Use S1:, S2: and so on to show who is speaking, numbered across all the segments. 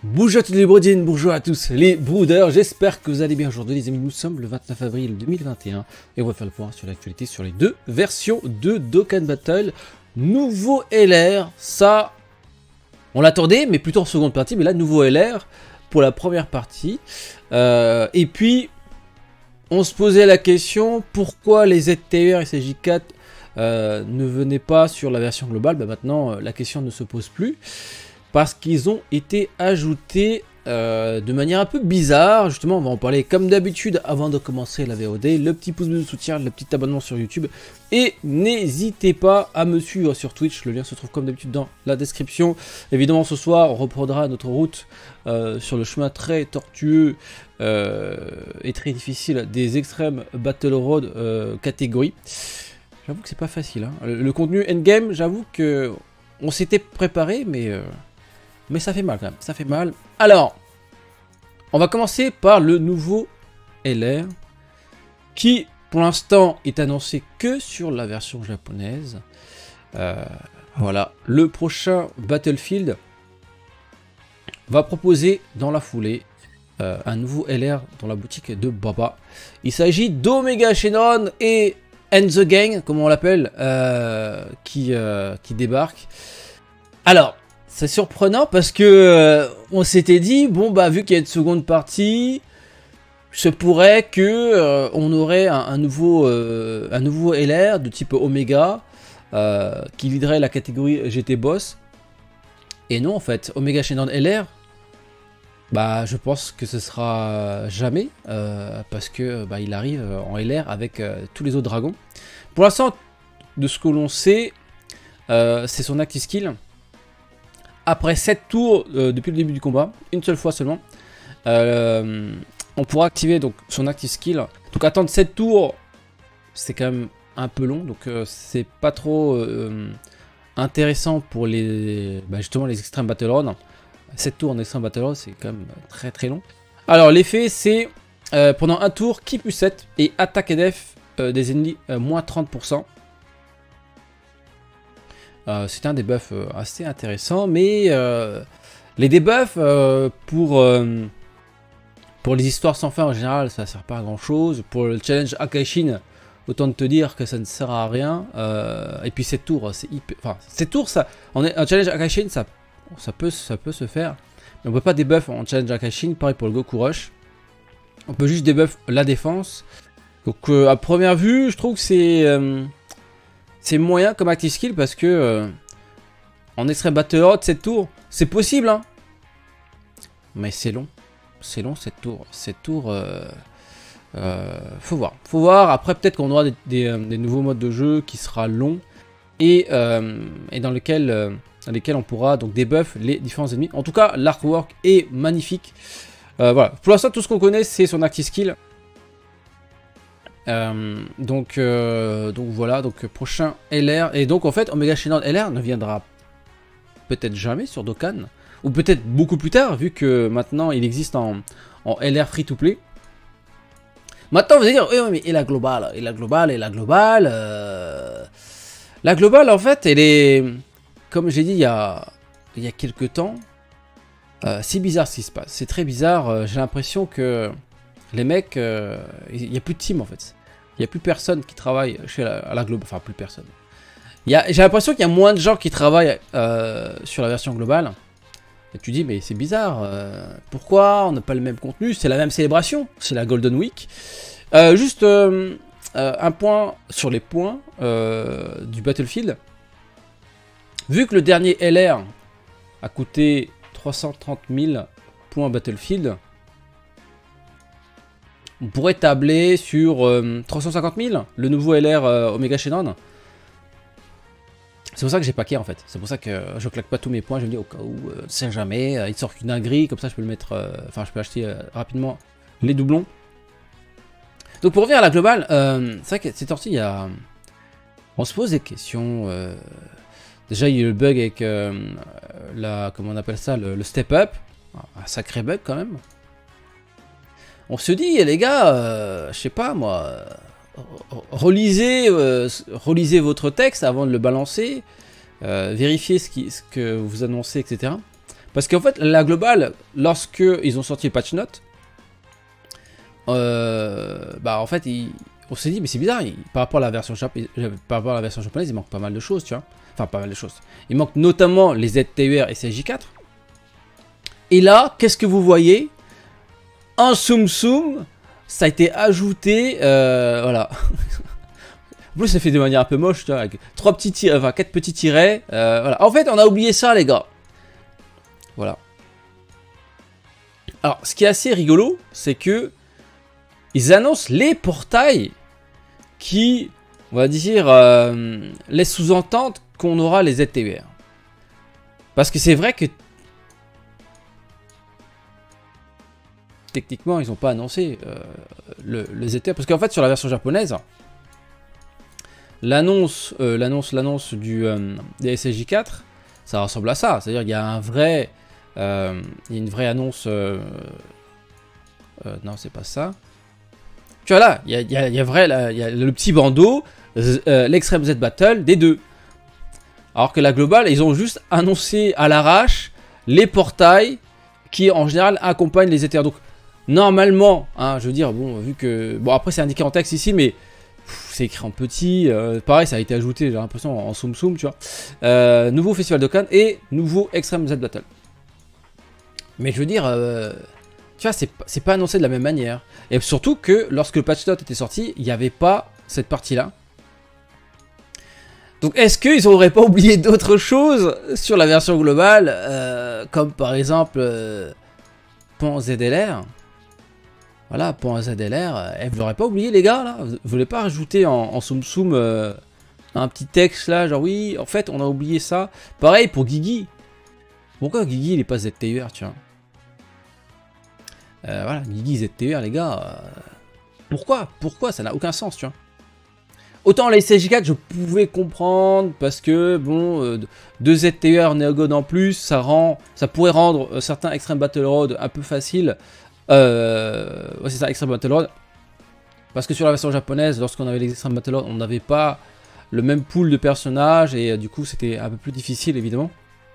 S1: Bonjour à toutes les brodines, bonjour à tous les brooders, j'espère que vous allez bien aujourd'hui les amis, nous sommes le 29 avril 2021 et on va faire le point sur l'actualité sur les deux versions de Dokkan Battle. Nouveau LR, ça on l'attendait mais plutôt en seconde partie, mais là nouveau LR pour la première partie. Et puis on se posait la question pourquoi les ZTR et CJ4 ne venaient pas sur la version globale. Maintenant la question ne se pose plus. Parce qu'ils ont été ajoutés de manière un peu bizarre. Justement, on va en parler comme d'habitude avant de commencer la VOD. Le petit pouce bleu de soutien, le petit abonnement sur YouTube. Et n'hésitez pas à me suivre sur Twitch. Le lien se trouve comme d'habitude dans la description. Évidemment, ce soir, on reprendra notre route sur le chemin très tortueux et très difficile des extrêmes Battle Road catégorie. J'avoue que c'est pas facile. Hein. Le contenu endgame, j'avoue que on s'était préparé, mais ça fait mal quand même, ça fait mal. Alors, on va commencer par le nouveau LR, qui pour l'instant est annoncé que sur la version japonaise. Voilà, le prochain Battlefield va proposer dans la foulée un nouveau LR dans la boutique de Baba. Il s'agit d'Omega Shenron et And the Gang, comme on l'appelle, qui débarque. Alors, c'est surprenant parce que on s'était dit, bon bah vu qu'il y a une seconde partie, se pourrait que on aurait un nouveau LR de type Omega qui leaderait la catégorie GT Boss. Et non en fait, Omega Shenron LR, bah je pense que ce sera jamais parce que bah, il arrive en LR avec tous les autres dragons. Pour l'instant, de ce que l'on sait, c'est son active skill. Après 7 tours depuis le début du combat, une seule fois seulement, on pourra activer donc son active skill. Donc attendre 7 tours, c'est quand même un peu long, donc c'est pas trop intéressant pour les justement les extrêmes battle run. 7 tours en extrême battle run, c'est quand même très très long. Alors l'effet c'est pendant un tour, ki plus 7 et attaque et def des ennemis moins 30%. C'est un debuff assez intéressant, mais les debuffs pour les histoires sans fin en général, ça sert pas à grand chose. Pour le challenge Akaishin, autant te dire que ça ne sert à rien. Et puis 7 tours, c'est hyper. Enfin, 7 tours, ça, un challenge Akaishin, ça peut se faire. Mais on peut pas debuff en challenge Akaishin, pareil pour le Goku Rush. On peut juste debuff la défense. Donc à première vue, je trouve que c'est moyen comme active skill parce que en extrême battle road 7 tours, c'est possible hein. Mais c'est long. C'est long 7 tours. 7 tours, faut voir. Faut voir. Après peut-être qu'on aura des nouveaux modes de jeu qui sera long et dans lesquels on pourra donc debuff les différents ennemis. En tout cas, l'artwork est magnifique. Voilà. Pour l'instant, tout ce qu'on connaît, c'est son active skill. Donc voilà, donc prochain LR, et donc en fait Omega Shenron LR ne viendra peut-être jamais sur Dokkan, ou peut-être beaucoup plus tard, vu que maintenant il existe en LR free to play. Maintenant vous allez dire, oui mais et la globale, la globale en fait elle est, comme j'ai dit il y a quelques temps, c'est bizarre ce qui se passe, c'est très bizarre, j'ai l'impression que les mecs, il n'y a plus de team en fait. Il n'y a plus personne qui travaille chez la globale. Enfin, plus personne. J'ai l'impression qu'il y a moins de gens qui travaillent sur la version globale. Et tu dis, mais c'est bizarre. Pourquoi on n'a pas le même contenu? C'est la même célébration. C'est la Golden Week. Juste un point sur les points du Battlefield. Vu que le dernier LR a coûté 330 000 points Battlefield, on pourrait tabler sur 350 000, le nouveau LR Omega Shenron. C'est pour ça que j'ai paqué en fait. C'est pour ça que je claque pas tous mes points. Je me dis au cas où, sait jamais, il sort qu'une dinguerie, comme ça je peux le mettre. Enfin, je peux acheter rapidement les doublons. Donc pour revenir à la globale, c'est vrai que cette sortie, il y a. On se pose des questions. Déjà, il y a eu le bug avec comment on appelle ça, le step up. Un sacré bug quand même. On se dit, les gars, je sais pas moi, relisez votre texte avant de le balancer, vérifiez ce que vous annoncez, etc. Parce qu'en fait, la globale, lorsque ils ont sorti le patch note, bah en fait, on s'est dit, mais c'est bizarre, par rapport à la version japonaise, il manque pas mal de choses, tu vois. Enfin, pas mal de choses. Il manque notamment les ZTUR et CJ4. Et là, qu'est-ce que vous voyez? Un Tsum Tsum, ça a été ajouté, voilà. En plus, c'est fait de manière un peu moche, tu vois, avec 4 petits tirets, voilà. En fait, on a oublié ça, les gars. Voilà. Alors, ce qui est assez rigolo, c'est que ils annoncent les portails qui, on va dire, laissent sous-entendre qu'on aura les ZTUR. Parce que c'est vrai que techniquement, ils n'ont pas annoncé le ZTUR. Parce qu'en fait, sur la version japonaise, l'annonce des SSJ4, ça ressemble à ça. C'est-à-dire qu'il y a une vraie annonce. Non, c'est pas ça. Tu vois là, il y a le petit bandeau, l'Extreme Z Battle des deux. Alors que la globale, ils ont juste annoncé à l'arrache les portails qui en général accompagnent les ZTUR. Donc normalement, hein, je veux dire, bon, vu que... Bon, après c'est indiqué en texte ici, mais c'est écrit en petit. Pareil, ça a été ajouté, j'ai l'impression, en Tsum Tsum, tu vois. Nouveau Festival Dokkan et nouveau Extreme Z Battle. Mais je veux dire... tu vois, c'est pas annoncé de la même manière. Et surtout que lorsque le patch note était sorti, il n'y avait pas cette partie-là. Donc est-ce qu'ils n'auraient pas oublié d'autres choses sur la version globale, comme par exemple Pan ZLR. Voilà, Pan ZLR, vous l'aurez pas oublié les gars là. Vous voulez pas rajouter en Tsum Tsum un petit texte là, genre oui, en fait on a oublié ça. Pareil pour Guigui. Pourquoi Guigui il est pas ZTUR, tu vois? Voilà, Guigui ZTUR les gars, pourquoi ça n'a aucun sens, tu vois. Autant les CJ4 je pouvais comprendre parce que bon, 2 ZTUR Neogod en plus, ça pourrait rendre certains Extreme Battle Road un peu facile. Ouais, c'est ça, Extreme Battle Road. Parce que sur la version japonaise, lorsqu'on avait les Extreme Battle Road, on n'avait pas le même pool de personnages et du coup c'était un peu plus difficile évidemment.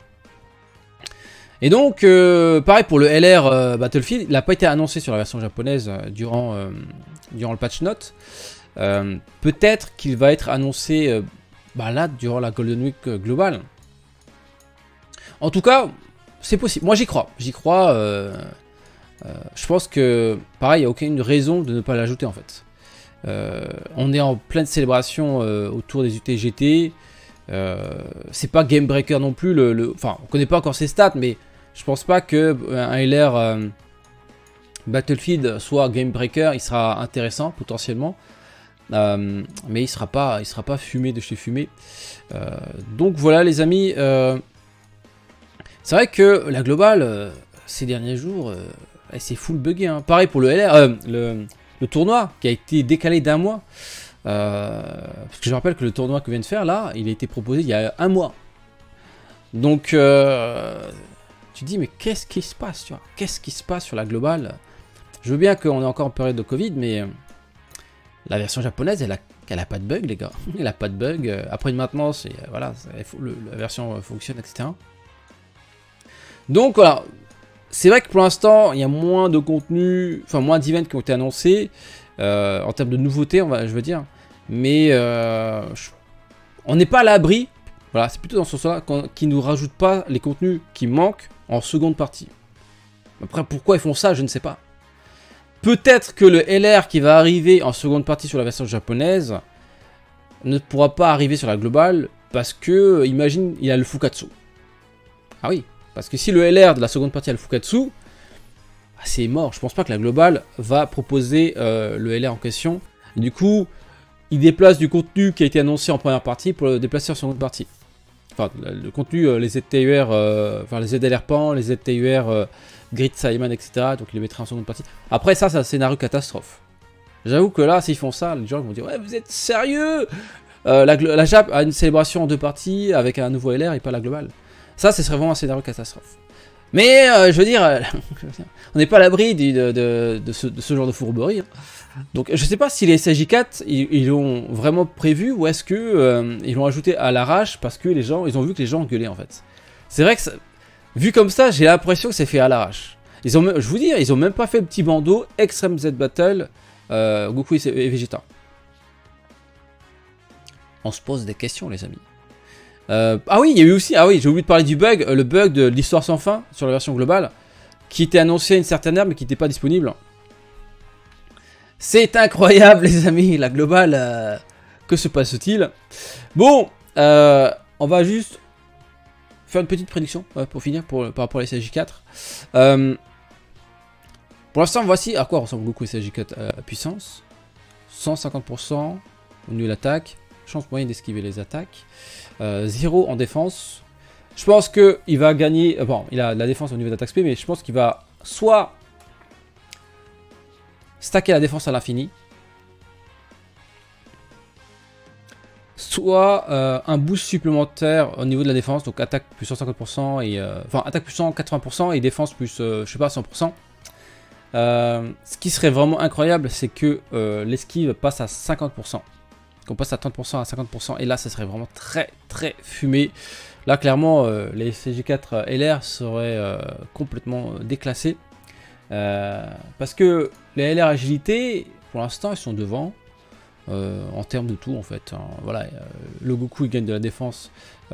S1: Et donc, pareil pour le LR Battlefield, il n'a pas été annoncé sur la version japonaise durant le patch note. Peut-être qu'il va être annoncé là, durant la Golden Week globale. En tout cas, c'est possible. Moi, j'y crois. J'y crois. Je pense que, pareil, il n'y a aucune raison de ne pas l'ajouter, en fait. On est en pleine célébration autour des UTGT. C'est pas Game Breaker non plus. Enfin, on connaît pas encore ses stats, mais je pense pas que un LR Battlefield soit Game Breaker. Il sera intéressant potentiellement. Mais il sera pas fumé de chez fumé. Donc voilà les amis, c'est vrai que la globale ces derniers jours c'est full buggé, hein. Pareil pour le LR, le tournoi qui a été décalé d'un mois, parce que je rappelle que le tournoi que vient de faire là, il a été proposé il y a un mois. Donc tu te dis mais qu'est-ce qui se passe, tu vois, qu'est-ce qui se passe sur la globale? Je veux bien qu'on est encore en période de Covid, mais la version japonaise, elle a pas de bug, les gars. Elle a pas de bug. Après une maintenance, et voilà, la version fonctionne, etc. Donc voilà, c'est vrai que pour l'instant, il y a moins de contenu, enfin moins d'events qui ont été annoncés en termes de nouveautés, je veux dire. Mais on n'est pas à l'abri. Voilà, c'est plutôt dans ce sens-là qu'ils ne nous rajoutent pas les contenus qui manquent en seconde partie. Après, pourquoi ils font ça, je ne sais pas. Peut-être que le LR qui va arriver en seconde partie sur la version japonaise ne pourra pas arriver sur la globale parce que, imagine, il a le Fukatsu. Ah oui, parce que si le LR de la seconde partie a le Fukatsu, c'est mort. Je pense pas que la globale va proposer le LR en question. Et du coup, il déplace du contenu qui a été annoncé en première partie pour le déplacer en seconde partie. Enfin, le contenu, les ZTUR, enfin les ZLR Pan, les ZTUR... Grid Simon, etc. Donc il les mettrait en seconde partie. Après ça, c'est un scénario catastrophe. J'avoue que là, s'ils font ça, les gens vont dire ouais, vous êtes sérieux? La Jap a une célébration en 2 parties avec un nouveau LR et pas la globale. Ça, ce serait vraiment un scénario catastrophe. Mais je veux dire, on n'est pas à l'abri de ce genre de fourberie. Hein. Donc je sais pas si les SJ4 ils l'ont vraiment prévu ou est-ce que ils l'ont ajouté à l'arrache parce que ils ont vu que les gens gueulaient en fait. C'est vrai que vu comme ça, j'ai l'impression que c'est fait à l'arrache. Je vous dis, ils ont même pas fait le petit bandeau Extreme Z Battle Goku et Vegeta. On se pose des questions, les amis. Ah oui, il y a eu aussi, ah oui, j'ai oublié de parler du bug, le bug de l'histoire sans fin sur la version globale, qui était annoncé à une certaine heure mais qui n'était pas disponible. C'est incroyable, les amis, la globale. Que se passe-t-il? Bon, on va juste faire une petite prédiction pour finir par rapport à SSJ4. Pour l'instant, voici à quoi ressemble Goku SSJ4 puissance. 150% au niveau de l'attaque. Chance moyenne d'esquiver les attaques. 0 en défense. Je pense qu'il va gagner... bon, il a de la défense au niveau d'attaque SP, mais je pense qu'il va soit stacker la défense à l'infini, soit un boost supplémentaire au niveau de la défense, donc attaque plus 150% et enfin attaque plus 180% et défense plus je sais pas 100%. Ce qui serait vraiment incroyable, c'est que l'esquive passe à 50%. Qu'on passe à 30% à 50%, et là ça serait vraiment très très fumé. Là clairement les SSJ4 LR seraient complètement déclassés. Parce que les LR agilité, pour l'instant ils sont devant. En termes de tout en fait, hein. Voilà, le Goku il gagne de la défense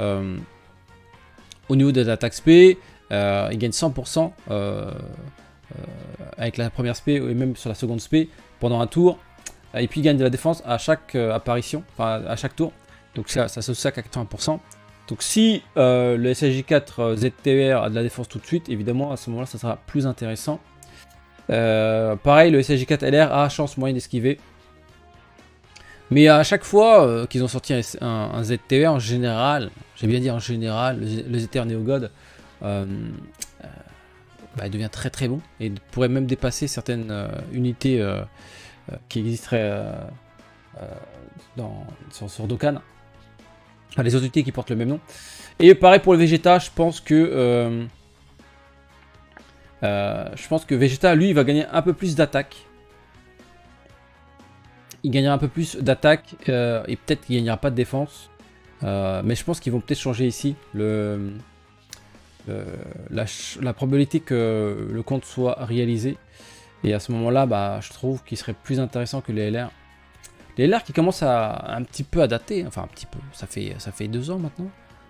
S1: au niveau de l'attaque SP, il gagne 100% avec la première SP et même sur la seconde SP pendant un tour, et puis il gagne de la défense à chaque apparition, enfin à chaque tour, donc ça se sac à 80%. Donc si le SSJ4 ZTR a de la défense tout de suite, évidemment à ce moment là ça sera plus intéressant. Pareil, le SSJ4 LR a chance moyenne d'esquiver. Mais à chaque fois qu'ils ont sorti un ZTR en général, j'ai bien dit en général, le ZTR NeoGod, il devient très très bon et pourrait même dépasser certaines unités qui existeraient sur Dokkan. Enfin, les autres unités qui portent le même nom. Et pareil pour le Vegeta, je pense que Vegeta, lui, il va gagner un peu plus d'attaque. Il gagnera un peu plus d'attaque et peut-être qu'il ne gagnera pas de défense. Mais je pense qu'ils vont peut-être changer ici la probabilité que le compte soit réalisé. Et à ce moment-là, je trouve qu'il serait plus intéressant que les LR. Les LR qui commencent un petit peu à dater. Enfin, un petit peu. Ça fait 2 ans maintenant.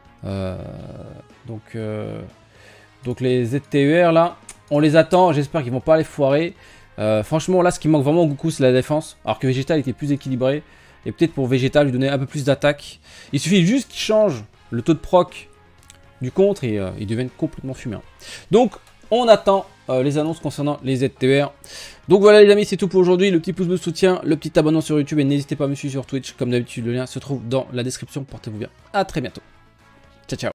S1: Donc les ZTER là, on les attend. J'espère qu'ils vont pas les foirer. Franchement là ce qui manque vraiment au Goku c'est la défense, alors que Vegeta était plus équilibré, et peut-être pour Vegeta lui donner un peu plus d'attaque, il suffit juste qu'il change le taux de proc du contre et ils deviennent complètement fumés. Donc on attend les annonces concernant les ZTR. Donc voilà les amis, c'est tout pour aujourd'hui, le petit pouce bleu soutien, le petit abonnement sur YouTube et n'hésitez pas à me suivre sur Twitch comme d'habitude, le lien se trouve dans la description, portez-vous bien, à très bientôt, ciao ciao.